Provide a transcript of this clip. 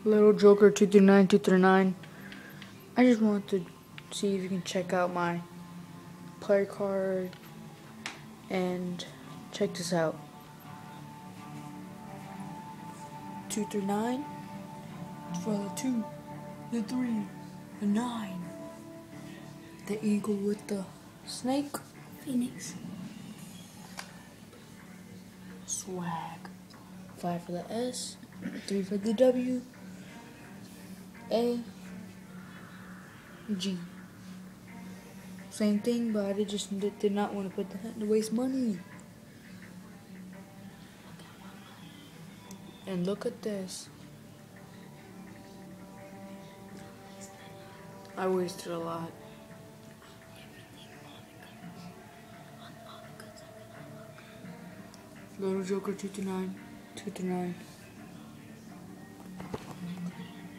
liljoker239239. I just wanted to see if you can check out my player card and check this out. 239 for the 2, the 3, the 9. The eagle with the snake. Phoenix. Swag. 5 for the S, 3 for the W, A, G. Same thing, but I just did not want to put that to waste money. And look at this. I wasted a lot. liljoker239239.